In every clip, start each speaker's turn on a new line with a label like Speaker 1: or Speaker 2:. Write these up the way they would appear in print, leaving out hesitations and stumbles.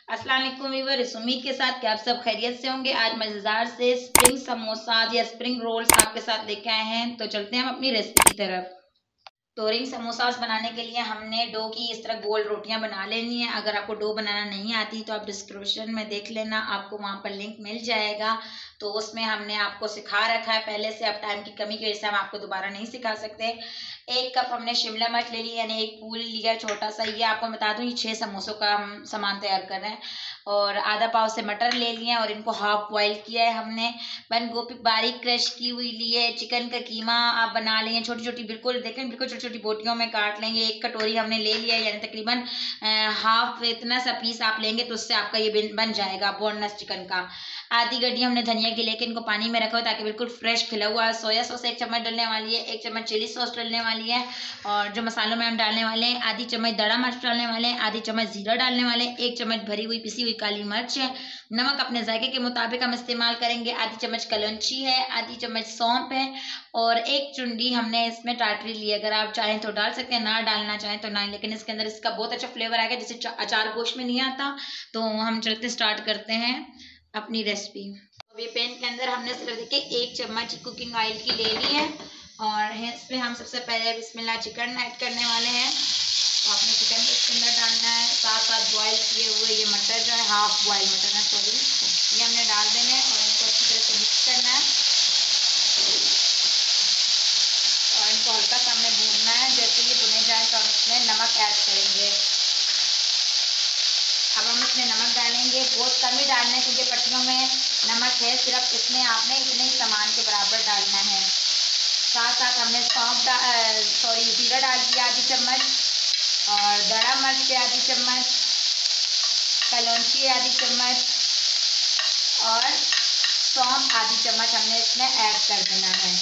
Speaker 1: अस्सलाम वालेकुम व्यूअर, इस उम्मीद के साथ कि आप सब खैरियत से होंगे। आज मज़ेदार से स्प्रिंग समोसा या स्प्रिंग रोल्स आपके साथ लेके आए हैं। तो चलते हैं हम अपनी रेसिपी की तरफ। तो रिंग समोसास बनाने के लिए हमने डो की इस तरह गोल रोटियां बना लेनी है। अगर आपको डो बनाना नहीं आती तो आप डिस्क्रिप्शन में देख लेना, आपको वहां पर लिंक मिल जाएगा। तो उसमें हमने आपको सिखा रखा है पहले से। अब टाइम की कमी की वजह से हम आपको दोबारा नहीं सिखा सकते। 1 कप हमने शिमला मिर्च ले लिया, यानी एक फूल लिया छोटा सा। ये आपको बता दूं, ये 6 समोसों का हम सामान तैयार कर रहे हैं। और आधा पाव से मटर ले लिए और इनको हाफ बॉईल किया है हमने। बंद गोभी बारीक क्रश की हुई ली है। चिकन का कीमा आप बना लेंगे छोटी छोटी, बिल्कुल देखें, बिल्कुल छोटी छोटी बोटियों में काट लेंगे। 1 कटोरी हमने ले लिया है, यानी तकरीबन हाफ इतना सा पीस आप लेंगे तो उससे आपका ये बन जाएगा बोनलेस चिकन का। आधी गड्डी हमने धनिया की लेके इनको पानी में रखा हो ताकि बिल्कुल फ्रेश खिला हुआ है। सोया सॉस 1 चम्मच डलने वाली है, 1 चम्मच चिली सॉस डलने वाली है। और जो मसालों में हम डालने वाले हैं, आधी चम्मच दड़ा मिर्च डालने वाले हैं, आधी चम्मच जीरा डालने वाले हैं, 1 चम्मच भरी हुई पिसी हुई काली मिर्च है। नमक अपने जायके के मुताबिक हम इस्तेमाल करेंगे। आधी चम्मच कलौंजी है, आधी चम्मच सौंफ है और 1 चुंडी हमने इसमें टाटरी ली है। अगर आप चाहें तो डाल सकते हैं, ना डालना चाहें तो ना, लेकिन इसके अंदर इसका बहुत अच्छा फ्लेवर आएगा जिसे अचार गोश्त में नहीं आता। तो हम चलते स्टार्ट करते हैं अपनी रेसिपी। अभी पैन के अंदर हमने सिर्फ देखिए 1 चम्मच कुकिंग ऑयल की ले ली है और इसमें हम सबसे पहले बिस्मिल्लाह चिकन ऐड करने वाले हैं। तो आपने चिकन को इसके अंदर डालना है, साथ साथ बॉईल किए हुए ये मटर जो है, हाफ बॉयल मटर है सॉरी, ये हमने डाल देने हैं और इनको अच्छी तरह से मिक्स करना है। और इनको हल्का सा हमने भूनना है। जैसे ये भुने जाए तो हम इसमें नमक ऐड करेंगे। अब हम इसमें नमक डालेंगे, बहुत कम ही डालना है क्योंकि पट्टियों में नमक है, सिर्फ इसमें आपने इतने ही सामान के बराबर डालना है। साथ साथ हमने जीरा डाल दिया आधी चम्मच, और दड़ा मिर्च आधी चम्मच, कलौंजी आधी चम्मच और सौंफ आधी चम्मच हमने इसमें ऐड कर देना है।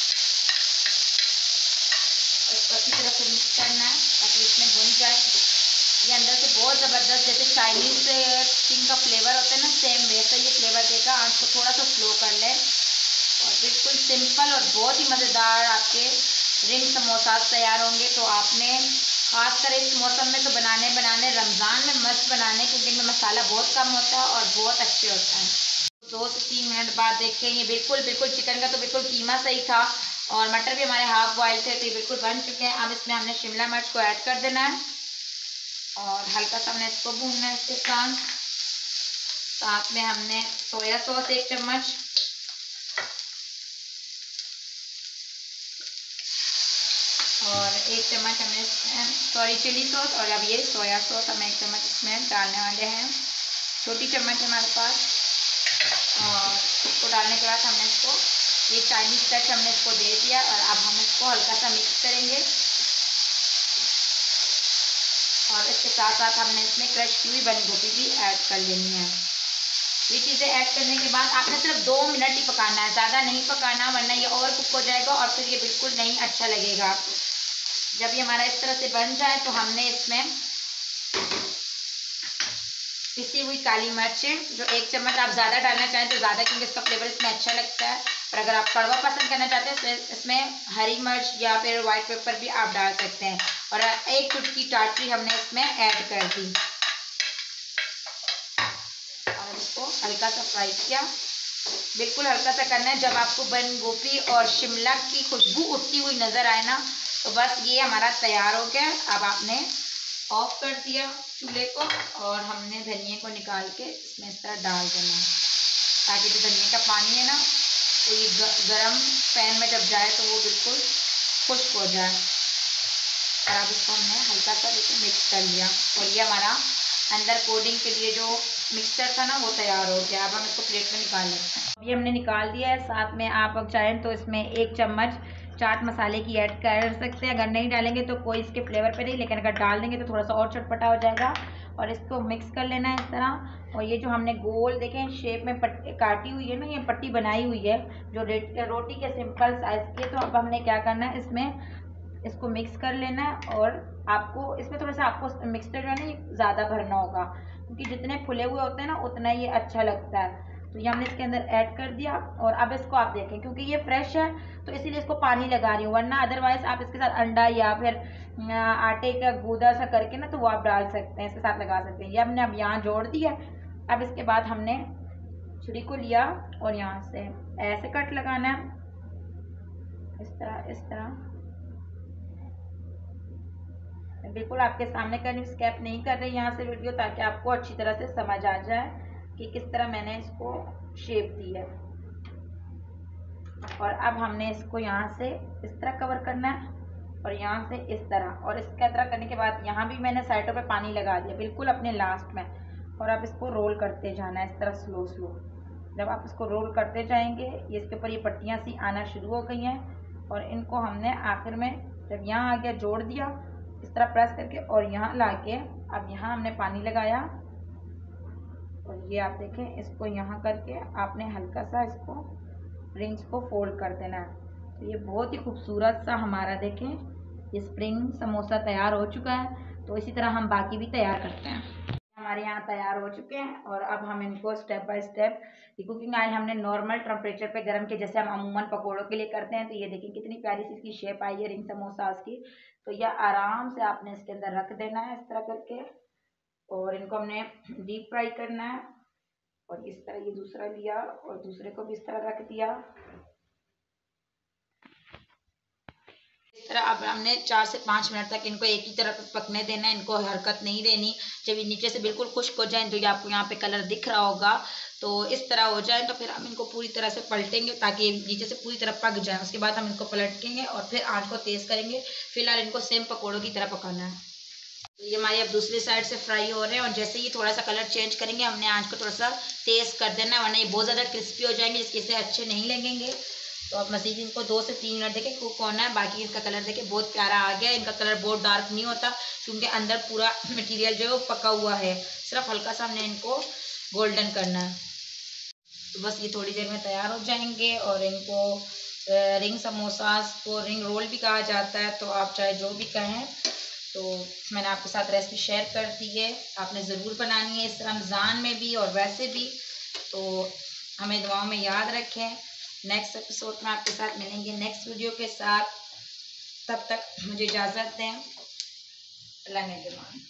Speaker 1: इसको अच्छी तरह से मिक्स करना है ताकि इसमें भुन जाए। ये अंदर से बहुत ज़बरदस्त जैसे चाइनीज़ चिकन का फ्लेवर होता है ना, सेम वैसा ये फ्लेवर देगा। आंच को थोड़ा सा स्लो कर ले और बिल्कुल सिंपल और बहुत ही मज़ेदार आपके रिंग समोसा तैयार होंगे। तो आपने खासकर इस मौसम में तो बनाने रमज़ान में मस्त बनाने, क्योंकि इनमें मसाला बहुत कम होता है और बहुत अच्छे होता है। 2 से 3 मिनट बाद देखते हैं, ये बिल्कुल चिकन का तो बिल्कुल कीमा सही था और मटर भी हमारे हाफ बॉयल थे, तो ये बिल्कुल बन चुके हैं। अब इसमें हमने शिमला मिर्च को ऐड कर देना है और हल्का सा हमने इसको भूनना है। इसके साथ में हमने सोया सॉस 1 चम्मच और 1 चम्मच हमने चिली सॉस, और अब ये सोया सॉस हम 1 चम्मच इसमें डालने वाले हैं। छोटी चम्मच हमारे पास। और इसको डालने के बाद हमने इसको ये चाइनीज़ टच हमने इसको दे दिया और अब हम इसको हल्का सा मिक्स करेंगे। और इसके साथ साथ हमने इसमें क्रश की हुई बंद गोभी भी ऐड कर लेनी है। ये चीज़ें ऐड करने के बाद आपने सिर्फ 2 मिनट ही पकाना है, ज़्यादा नहीं पकाना, वरना ये और कुक हो जाएगा और फिर ये बिल्कुल नहीं अच्छा लगेगा। जब ये हमारा इस तरह से बन जाए तो हमने इसमें पिसी हुई काली मिर्चें जो 1 चम्मच, आप ज़्यादा डालना चाहें तो ज़्यादा, क्योंकि इसका फ्लेवर इसमें अच्छा लगता है। और अगर आप कड़वा पसंद करना चाहते हैं तो इसमें हरी मिर्च या फिर वाइट पेपर भी आप डाल सकते हैं। और 1 चुटकी टाटरी हमने इसमें ऐड कर दी और इसको हल्का सा फ्राई किया। बिल्कुल हल्का सा करना है। जब आपको बंद गोभी और शिमला की खुशबू उठती हुई नज़र आए ना, तो बस ये हमारा तैयार हो गया। अब आपने ऑफ कर दिया चूल्हे को और हमने धनिया को निकाल के इसमें इस तरह डाल देना है ताकि जो धनिया का पानी है ना, तो ये गरम पैन में जब जाए तो वो बिल्कुल खुश्क हो जाए। और अब इसको हमने हल्का सा लेकर मिक्स कर लिया और ये हमारा अंदर कोडिंग के लिए जो मिक्सचर था ना, वो तैयार हो गया। अब हम इसको प्लेट में निकाल लेते हैं। ये हमने निकाल दिया है। साथ में आप अब चाहें तो इसमें 1 चम्मच चाट मसाले की ऐड कर सकते हैं। अगर नहीं डालेंगे तो कोई इसके फ्लेवर पे नहीं, लेकिन अगर डाल देंगे तो थोड़ा सा और चटपटा हो जाएगा। और इसको मिक्स कर लेना है इस तरह। और ये जो हमने गोल देखें शेप में पट्टी काटी हुई है ना, ये पट्टी बनाई हुई है जो रोटी के सिंपल साइज़ की। तो अब हमने क्या करना है, इसमें इसको मिक्स कर लेना है। और आपको इसमें थोड़ा सा आपको मिक्सचर जो है ना ज़्यादा भरना होगा, क्योंकि जितने फुले हुए होते हैं ना उतना ये अच्छा लगता है। तो ये हमने इसके अंदर ऐड कर दिया। और अब इसको आप देखें, क्योंकि ये फ्रेश है तो इसीलिए इसको पानी लगा रही हूँ, वरना अदरवाइज आप इसके साथ अंडा या फिर आटे का गूदा सा करके ना तो वो आप डाल सकते हैं, इसके साथ लगा सकते हैं। ये हमने अब यहाँ जोड़ दिया। अब इसके बाद हमने छुरी को लिया और यहाँ से ऐसे कट लगाना है, इस तरह बिल्कुल आपके सामने कर रही हूँ, स्किप नहीं कर रही यहाँ से वीडियो, ताकि आपको अच्छी तरह से समझ आ जाए कि किस तरह मैंने इसको शेप दी है। और अब हमने इसको यहाँ से इस तरह कवर करना है और यहाँ से इस तरह, और इसका तरह करने के बाद यहाँ भी मैंने साइडों पे पानी लगा दिया बिल्कुल अपने लास्ट में। और अब इसको रोल करते जाना है इस तरह स्लो स्लो। जब आप इसको रोल करते जाएंगे, ये इसके ऊपर ये पट्टियाँ सी आना शुरू हो गई हैं और इनको हमने आखिर में जब यहाँ आ गया जोड़ दिया इस तरह प्रेस करके, और यहाँ ला के अब यहाँ हमने पानी लगाया और ये आप देखें इसको यहाँ करके आपने हल्का सा इसको रिंग्स को फोल्ड कर देना है। तो ये बहुत ही खूबसूरत सा हमारा देखें ये स्प्रिंग समोसा तैयार हो चुका है। तो इसी तरह हम बाकी भी तैयार करते हैं। हमारे यहाँ तैयार हो चुके हैं और अब हम इनको step by step, cooking oil हमने नॉर्मल टेम्परेचर पे गर्म किया जैसे हम अमूमन पकौड़ों के लिए करते हैं। तो ये देखिए कितनी प्यारी सी इसकी शेप आई है रिंग समोसास की। तो यह आराम से आपने इसके अंदर रख देना है इस तरह करके, और इनको हमने डीप फ्राई करना है। और इस तरह ये दूसरा लिया और दूसरे को भी इस तरह रख दिया। इस तरह अब हमने 4 से 5 मिनट तक इनको एक ही तरफ पकने देना है, इनको हरकत नहीं देनी। जब ये नीचे से बिल्कुल खुश्क हो जाए, तो ये आपको यहाँ पे कलर दिख रहा होगा, तो इस तरह हो जाए तो फिर हम इनको पूरी तरह से पलटेंगे ताकि ये नीचे से पूरी तरह पक जाए। उसके बाद हम इनको पलटेंगे और फिर आँच को तेज़ करेंगे। फिलहाल इनको सेम पकौड़ों की तरह पकाना है। तो ये हमारे अब दूसरी साइड से फ्राई हो रहे हैं और जैसे ही थोड़ा सा कलर चेंज करेंगे हमने आँच को थोड़ा सा तेज़ कर देना है, वरना ये बहुत ज़्यादा क्रिस्पी हो जाएंगे जिसकी से अच्छे नहीं लगेंगे। तो अब मज़ीद इनको 2 से 3 मिनट देखें कुक होना है। बाकी इसका कलर देखें बहुत प्यारा आ गया। इनका कलर बहुत डार्क नहीं होता क्योंकि अंदर पूरा मटेरियल जो है वो पका हुआ है, सिर्फ हल्का सा हमने इनको गोल्डन करना है। तो बस ये थोड़ी देर में तैयार हो जाएंगे। और इनको रिंग समोसास को रिंग रोल भी कहा जाता है, तो आप चाहे जो भी कहें। तो मैंने आपके साथ रेसिपी शेयर कर दी है, आपने ज़रूर बनानी है इस रमज़ान में भी और वैसे भी। तो हमें दुआओं में याद रखें। नेक्स्ट एपिसोड में आपके साथ मिलेंगे नेक्स्ट वीडियो के साथ। तब तक मुझे इजाज़त दें। अल्लाह ने